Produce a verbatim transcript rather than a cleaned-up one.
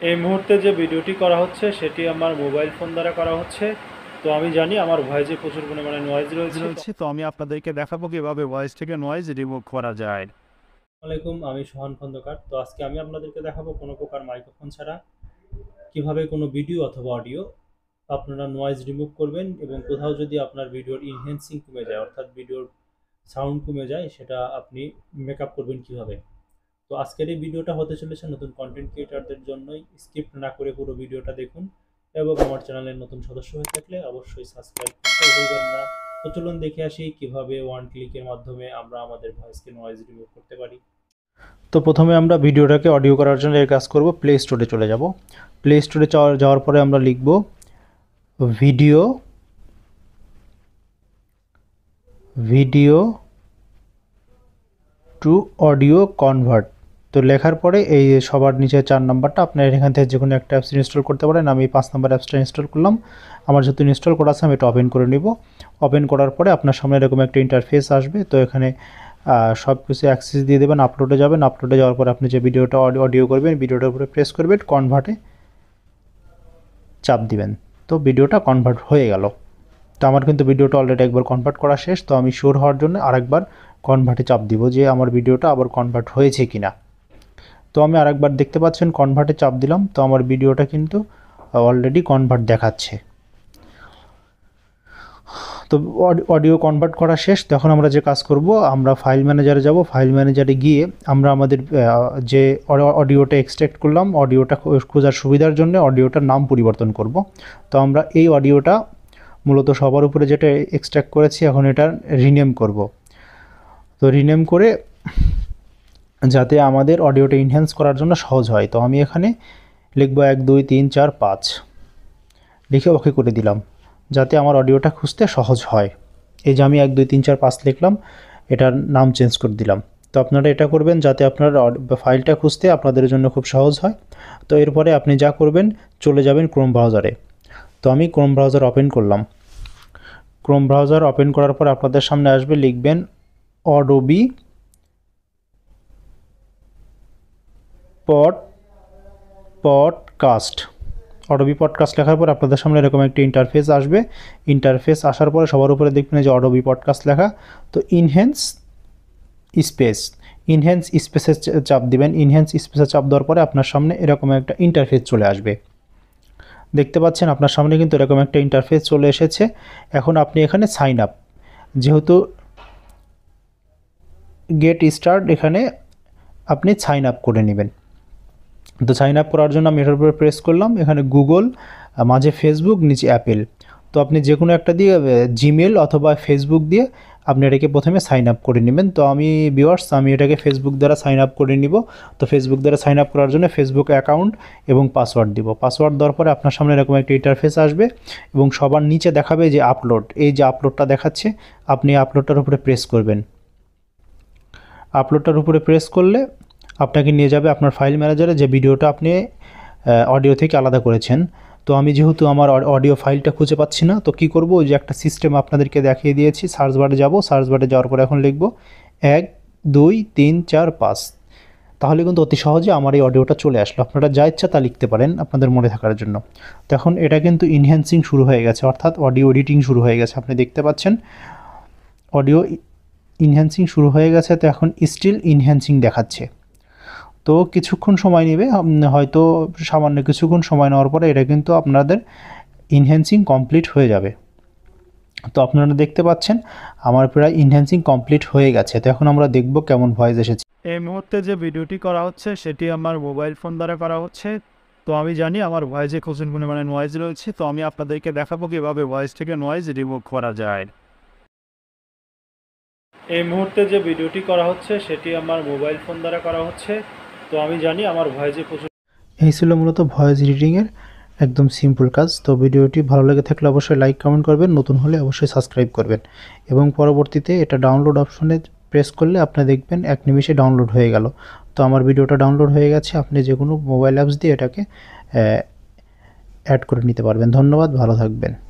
এই মুহূর্তে যে ভিডিওটি করা হচ্ছে সেটি আমার মোবাইল ফোন দ্বারা করা হচ্ছে। তো আমি জানি আমার ভয়েসে প্রচুর পরিমাণে নয়েজ রয়েছে, তো আমি আপনাদেরকে দেখাবো কিভাবে ভয়েস থেকে নয়েজ রিমুভ করা যায়। আসসালামু আলাইকুম, আমি সোহান খন্দকার। তো আজকে আমি আপনাদেরকে দেখাবো কোনো প্রকার মাইক্রোফোন ছাড়া কিভাবে কোনো ভিডিও অথবা অডিও আপনারা নয়েজ রিমুভ করবেন, এবং কোথাও যদি আপনার ভিডিওর ইনহ্যান্সিং কমে যায়, অর্থাৎ ভিডিওর সাউন্ড কমে যায়, সেটা আপনি মেকআপ করবেন কিভাবে। তো আজকের এই ভিডিওটা হতে চলেছে নতুন কন্টেন্ট ক্রিয়েটরদের জন্যই। স্কিপ না করে পুরো ভিডিওটা দেখুন, এবং আমার চ্যানেলের নতুন সদস্য হয়ে থাকলে অবশ্যই সাবস্ক্রাইব করতে ভুলবেন না। তো চলুন দেখে আসি কিভাবে ওয়ান ক্লিকের মাধ্যমে আমরা আমাদের ভয়েসকে নয়েজ রিমুভ করতে পারি। তো প্রথমে আমরা ভিডিওটাকে অডিও করার জন্য এর কাজ করব, প্লে স্টোরে চলে যাব। প্লে স্টোরে যাওয়ার পরে আমরা লিখব video video to audio convert. তো লেখার পরে এই সবার নিচে চার নাম্বারটা আপনার এখান থেকে যে কোনো একটা অ্যাপস ইনস্টল করতে পারেন। আমি পাঁচ নাম্বার অ্যাপসটা ইনস্টল করলাম। আমার যেহেতু ইনস্টল করা আছে আমি এটা ওপেন করে নিব। ওপেন করার পরে আপনার সামনে এরকম একটা ইন্টারফেস আসবে। তো এখানে সব কিছু অ্যাক্সেস দিয়ে দেবেন, আপলোডে যাবেন। আপলোডে যাওয়ার পরে আপনি যে ভিডিওটা অডিও করবেন, ভিডিওটার উপরে প্রেস করবেন, কনভার্টে চাপ দিবেন। তো ভিডিওটা কনভার্ট হয়ে গেল। তো আমার কিন্তু ভিডিওটা অলরেডি একবার কনভার্ট করা শেষ। তো আমি শিওর হওয়ার জন্য আরেকবার কনভার্টে চাপ দিব যে আমার ভিডিওটা আবার কনভার্ট হয়েছে কিনা। তো আমি আরেকবার দেখতে পাচ্ছেন কনভার্টে চাপ দিলাম, তো আমার ভিডিওটা কিন্তু অলরেডি কনভার্ট দেখাচ্ছে। তো অডিও কনভার্ট করা শেষ। তখন আমরা যে কাজ করব, আমরা ফাইল ম্যানেজারে যাব। ফাইল ম্যানেজারে গিয়ে আমরা আমাদের যে অডিওটা এক্সট্রাক্ট করলাম, অডিওটা খোঁজার সুবিধার জন্য অডিওটার নাম পরিবর্তন করব। তো আমরা এই অডিওটা মূলত সবার উপরে যেটা এক্সট্রাক্ট করেছি, এখন এটা রিনেম করব। তো রিনেম করে যাতে আমাদের অডিওটা ইনহ্যান্স করার জন্য সহজ হয়, তো আমি এখানে লিখব এক দুই তিন চার পাঁচ, লিখে ওকে করে দিলাম যাতে আমার অডিওটা খুঁজতে সহজ হয়। এই যে আমি এক দুই তিন চার পাঁচ লিখলাম, এটার নাম চেঞ্জ করে দিলাম। তো আপনারা এটা করবেন যাতে আপনার ফাইলটা খুঁজতে আপনাদের জন্য খুব সহজ হয়। তো এরপরে আপনি যা করবেন, চলে যাবেন ক্রোম ব্রাউজারে। তো আমি ক্রোম ব্রাউজার ওপেন করলাম। ক্রোম ব্রাউজার ওপেন করার পর আপনাদের সামনে আসবে, লিখবেন অডোবি পড পডকাস্ট। অডোবি পডকাস্ট লেখার পর আপনাদের সামনে এরকম একটি ইন্টারফেস আসবে। ইন্টারফেস আসার পরে সবার উপরে দেখবেন যে অডোবি পডকাস্ট লেখা। তো ইনহ্যান্স স্পেস ইনহ্যান্স স্পেসে চাপ দিবেন। ইনহ্যান্স স্পেসে চাপ দেওয়ার পরে আপনার সামনে এরকম একটা ইন্টারফেস চলে আসবে। দেখতে পাচ্ছেন আপনার সামনে কিন্তু এরকম একটা ইন্টারফেস চলে এসেছে। এখন আপনি এখানে সাইন আপ, যেহেতু গেট স্টার্ট, এখানে আপনি সাইন আপ করে নেবেন। তো সাইন আপ করার জন্য আমি এটার উপরে প্রেস করলাম। এখানে গুগল, মাঝে ফেসবুক, নিচে অ্যাপেল। তো আপনি যে কোনো একটা দিয়ে, জিমেল অথবা ফেসবুক দিয়ে আপনি এটাকে প্রথমে সাইন আপ করে নেবেন। তো আমি ভিউয়ার্স, আমি এটাকে ফেসবুক দ্বারা সাইন আপ করে নিব। তো ফেসবুক দ্বারা সাইন আপ করার জন্য ফেসবুক অ্যাকাউন্ট এবং পাসওয়ার্ড দিব। পাসওয়ার্ড দেওয়ার পরে আপনার সামনে এরকম একটা ইন্টারফেস আসবে, এবং সবার নিচে দেখাবে যে আপলোড। এই যে আপলোডটা দেখাচ্ছে, আপনি আপলোডটার উপরে প্রেস করবেন। আপলোডটার উপরে প্রেস করলে আপনাকে নিয়ে যাবে আপনার ফাইল ম্যানেজারে, যে ভিডিওটা আপনি অডিও থেকে আলাদা করেছেন। তো আমি যেহেতু আমার অডিও ফাইলটা খুঁজে পাচ্ছি না, তো কী করব, ওই যে একটা সিস্টেম আপনাদেরকে দেখিয়ে দিয়েছি। সার্চ বারে যাব, সার্চ বারে যাওয়ার পরে এখন লিখব এক দুই তিন চার পাঁচ। তাহলে কিন্তু অতি সহজে আমার এই অডিওটা চলে আসলো। আপনারা যা ইচ্ছা তা লিখতে পারেন আপনাদের মনে থাকার জন্য। তো এখন এটা কিন্তু ইনহ্যান্সিং শুরু হয়ে গেছে, অর্থাৎ অডিও এডিটিং শুরু হয়ে গেছে। আপনি দেখতে পাচ্ছেন অডিও ইনহ্যান্সিং শুরু হয়ে গেছে। তো এখন স্টিল ইনহ্যান্সিং দেখাচ্ছে। তো কিছুক্ষণ সময় নেবে, হয়তো সামান্য কিছুক্ষণ সময় নেওয়ার পরে এটা কিন্তু আপনাদের ইনহ্যান্সিং কমপ্লিট হয়ে যাবে। তো আপনারা দেখতে পাচ্ছেন আমার প্রায় ইনহ্যান্সিং কমপ্লিট হয়ে গেছে। তো এখন আমরা দেখব কেমন ভয়েস এসেছে। এই মুহূর্তে যে ভিডিওটি করা হচ্ছে সেটি আমার মোবাইল ফোন দ্বারা করা হচ্ছে। তো আমি জানি আমার ভয়েসে প্রচুর পরিমাণে নয়েজ রয়েছে। তো আমি আপনাদেরকে দেখাবো কীভাবে ভয়েস থেকে নয়েজ রিমুভ করা যায়। এই মুহূর্তে যে ভিডিওটি করা হচ্ছে সেটি আমার মোবাইল ফোন দ্বারা করা হচ্ছে। তো আমি জানি আমার ভয়েসে প্রচুর। এই ছিল মূলত ভয়েস এডিটিংয়ের একদম সিম্পল কাজ। তো ভিডিওটি ভালো লেগে থাকলে অবশ্যই লাইক কমেন্ট করবেন, নতুন হলে অবশ্যই সাবস্ক্রাইব করবেন, এবং পরবর্তীতে এটা ডাউনলোড অপশনে প্রেস করলে আপনি দেখবেন এক নিমিষে ডাউনলোড হয়ে গেল। তো আমার ভিডিওটা ডাউনলোড হয়ে গেছে। আপনি যে কোনো মোবাইল অ্যাপস দিয়ে এটাকে অ্যাড করে নিতে পারবেন। ধন্যবাদ, ভালো থাকবেন।